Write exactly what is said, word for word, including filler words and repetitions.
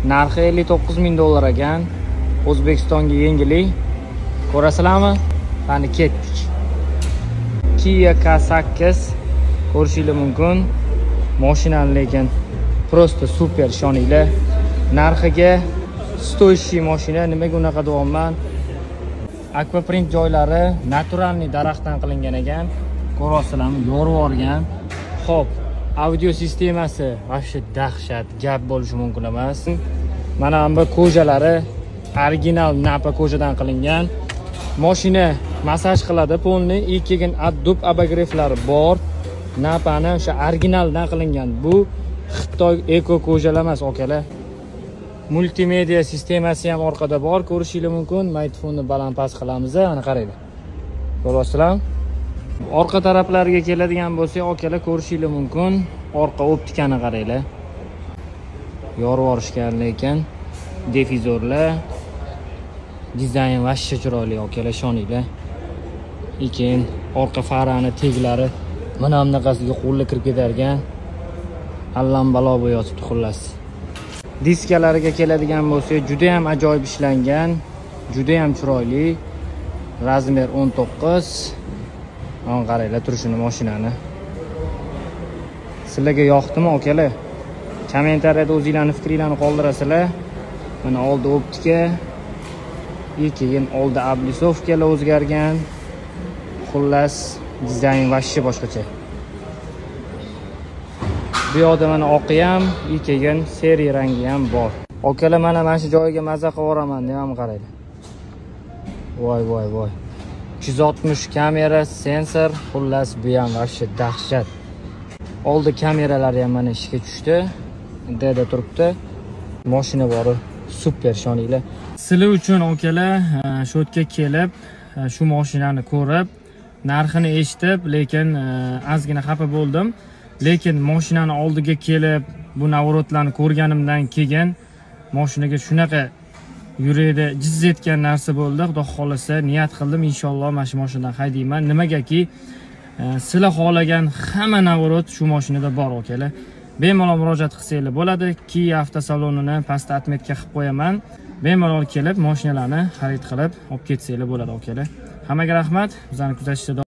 Narxi ellik to'qqiz ming dollar ekan. O'zbekistonga yengillik. Ko'rasizlarmi? Qani ketdik. Kia K sakkiz ko'rishingiz mumkin. Mashinani lekin prosta super ishoninglar. Narxiga stoyshi mashina, nimaga unaqa deyapman? Aquaprint joylari naturalniy daraxtdan qilingan ekan. Ko'rasizlarmi? Yorib olgan. Xo'p, audio sistemasi vobshe dahshat, gap bo'lishi mumkin emas. Mana bu ko'jalari original napa ko'jadan qilingan. Mashina massaj qiladi, polni и keyin addub abagreiflari bor. Napani o'sha originaldan qilingan. Bu Xitoy eko ko'jalar emas, okalar. Multimedia sistemasi ham orqada bor, ko'rishingiz mumkin. Mikrofonni baland-past qilamiz, ana qaranglar. Ko'ryapsizlarmi? Orqa taraflariga keladigan bo'lsak, okalar ko'rishingiz mumkin. Orqa optikani qaranglar. Yorib olishgan lekin difuzorlar, dizayn vashsha chiroyli, okalar, ishoninglar. Keyin orqa farani teglari mana bunaqasiga qo'lga kirib ketargan. Allambalo bo'yotibdi xullas. Diskalariga keladigan bo'lsak, juda ham ajoyib ishlangan, juda ham chiroyli. Razmer o'n to'qqiz. Mana qaranglar turishini mashinani. Sizlarga yoqdimi, okalar? Kommentariyada o'zingizlarning fikringizni qoldirasizlar. Mana oldi optika, keyin oldi ablisovkalar o'zgargan. Xullas, dizayn vashshi boshqacha. Bu yoqda mana oqi ham, keyin seriya rangi ham bor. Okalar, mana mana shu joyiga maza qilib o'raman, nima qaranglar. Voy voy voy. uch yuz oltmish kamera, sensor, xullas bu ham vashshi dahshat. Oldi kameralari ham mana ishga tushdi. Deda turibdi. Mashina bori super, ishoninglar. Sizlar uchun okalar, shu yerga kelib, shu mashinani ko'rib, narxini eshitib, lekin ozgina xafa bo'ldim. Lekin mashinani oldiga kelib, bu navrotlarni ko'rganimdan keyin mashinaga shunaqa yurakda jiz etgan narsa bo'ldi. Xudo xolasa niyat qildim, inshaalloh mana shu mashinadan haydayman. Nimagaki sizlar xohlagan hamma navrot shu mashinada bor, okalar. Bemalol murojaat qilsanglar bo'ladi. Kia avtosalonini pastda atmetka qilib qo'yaman. Bemalol kelib mashinalarni xarid qilib olib ketsanglar bo'ladi, okalar. Hammaga rahmat. Bizani kuzatishda